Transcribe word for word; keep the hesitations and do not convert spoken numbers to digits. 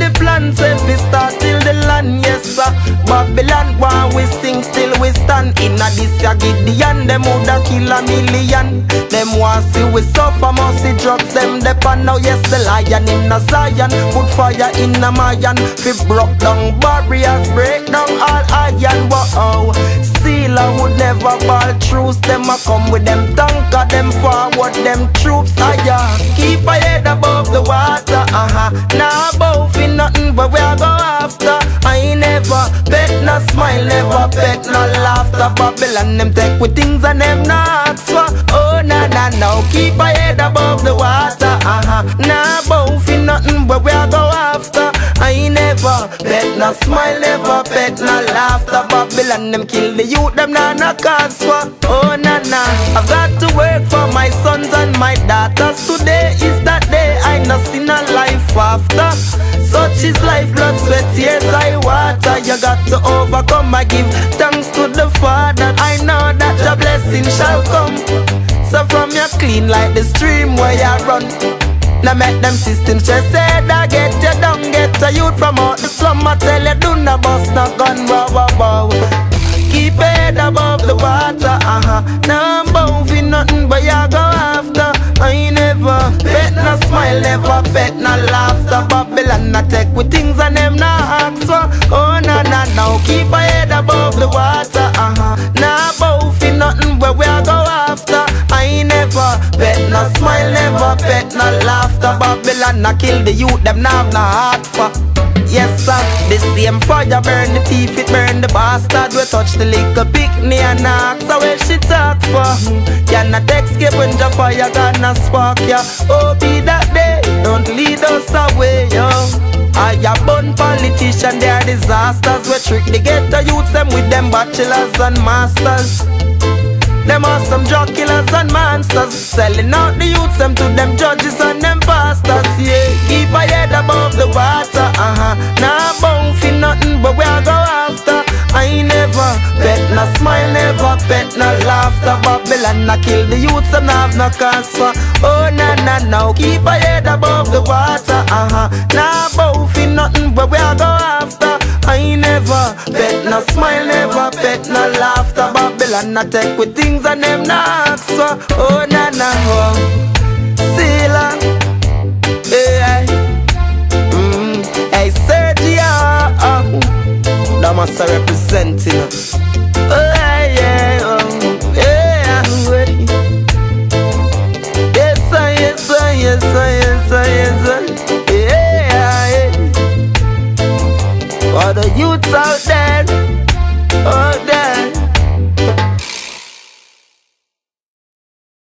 fi plan, say fi start till the land, yes sir. Babylon, while we sing, still we stand. Inna this ya Gideon, them woulda kill a million. Them want see we suffer, must see drugs, them depend now, yes the lion in a Zion. Put fire in a Mayan, fi broke down barriers, break down all iron. But oh, still I would never ball truce. Them a come with them tanker, them forward, them troops. Higher, keep a head above the water, uh-huh. Now above in nothing but we a go after. I ain't never bet no smile, never bet no laughter. Babylon them take with things and them not ask for. Oh na na no, keep a head above the water, uh-huh. Now above in nothing but we a go after. I ain't never bet no smile, never bet no laughter. Babylon them kill the youth, them nah no cause for. Oh na na, I've got to work for my sons and my daughters. Today is that day, I not seen a life after. Such is life, blood, sweat, tears, I water. You got to overcome, I give thanks to the Father. I know that your blessing shall come. So from your clean like the stream where you run. Now make them systems just say that get you down, get a youth from out the slum. I tell you do not bust no gun, wow wow wow. Keep head above the water, uh-huh. Now I'm moving nothing but you go after. I ain't never bet no smile, never bet no laughter. Babylon I take with things and them not ask for. Oh na na now keep a head above the water, uh-huh. Now I'm moving nothing but we go after. I ain't never bet no smile, never bet no laughter. Babylon I kill the youth, them now have no heart for. Yes sir, the same fire burn the thief, it burn the bastard. We touch the little picnic and ask her where she talk for. Can not escape when the fire gonna spark ya. Oh be that day, don't lead us away yo. I a bun politician, they are disasters. We trick the ghetto youths, them with them bachelors and masters. Them are some drug killers and monsters, selling out the youths them to them judges and them pastors. Yeah, keep a head above the water, uh-huh. Now bound for nothing but we a go after. I ain't never bet no smile, never bet no laughter. Babylon I kill the youths and have no cause for. Oh na na now keep a head above the water, uh-huh. Now bound for nothing but we a go after. I ain't never bet no smile, never bet no laughter. Babylon I take with things and them not ask for. Oh na na oh, Sila, hey, mm, hey Sergio, oh, that must representing us. Oh yeah, oh yeah, yes sir, yes sir, yes sir, yes sir, yes sir, yeah, yeah. For the youths out there, oh